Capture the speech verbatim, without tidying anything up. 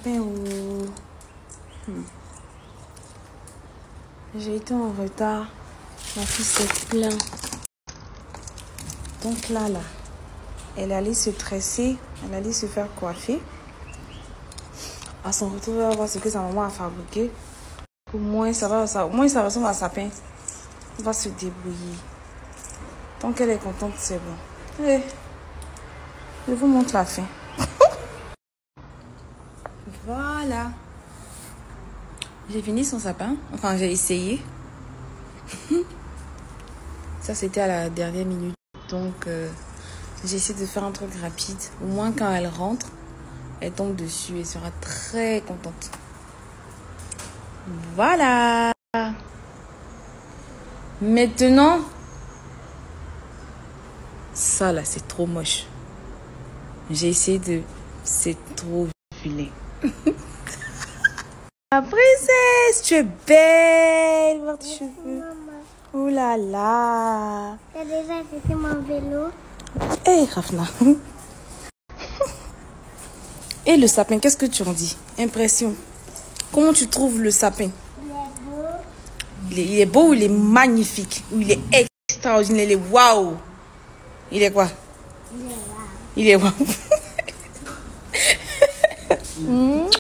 sapin. Oh. Hmm. J'ai été en retard. Ma fille s'est plainte. Donc là, là, elle allait se tresser. Elle allait se faire coiffer. À son retour, elle va voir ce que sa maman a fabriqué. Au moins, ça va, ça, au moins, ça ressemble à un sapin. Elle va se débrouiller. Tant qu'elle est contente, c'est bon. Allez, je vous montre la fin. Voilà. J'ai fini son sapin. Enfin, j'ai essayé. Ça, c'était à la dernière minute. Donc, euh, j'ai essayé de faire un truc rapide. Au moins, quand elle rentre, elle tombe dessus et sera très contente. Voilà. Maintenant, ça là, c'est trop moche. J'ai essayé de... C'est trop vilain. La princesse, tu es belle. Voir tes cheveux. Oh là là. T'as déjà fait mon vélo? Hé, hey, Rafna. Et le sapin, qu'est-ce que tu en dis? Impression. Comment tu trouves le sapin? Il est beau. Il est, il est beau ou il est magnifique? Ou il est extraordinaire? Il est waouh. Il est quoi? Il est waouh. Il est waouh.